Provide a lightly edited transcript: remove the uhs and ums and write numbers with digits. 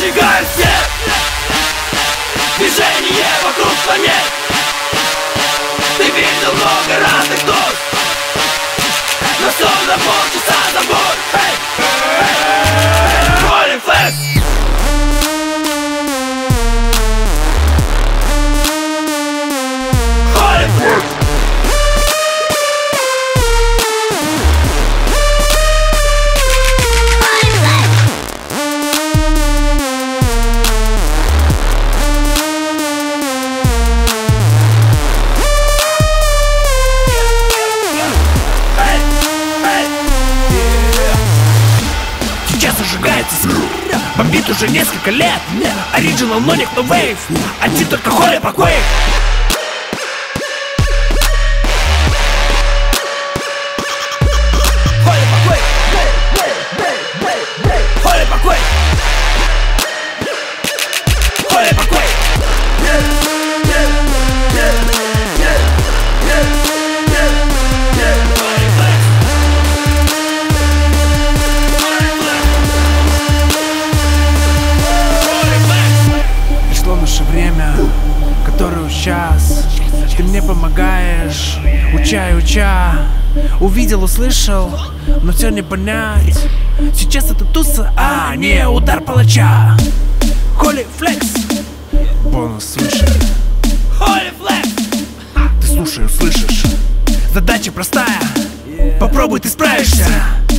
зажигаю свет. Движение вокруг планет. Ты видел много разных душ, но все на полчаса забудь. Holy Flex. Holy Flex. Зажигается свет, бомбит уже несколько лет. Оригинал, но никто вейв, один только Holy покой. Holy покой. Holy покой. Holy покой. Наше время, которое сейчас ты мне помогаешь, уча. Увидел, услышал, но все не понять. Сейчас это туса, а не удар палача. Holy Flex. Бонус слышит. Holy Flex. Ты слушай, услышишь. Задача простая, попробуй, ты справишься.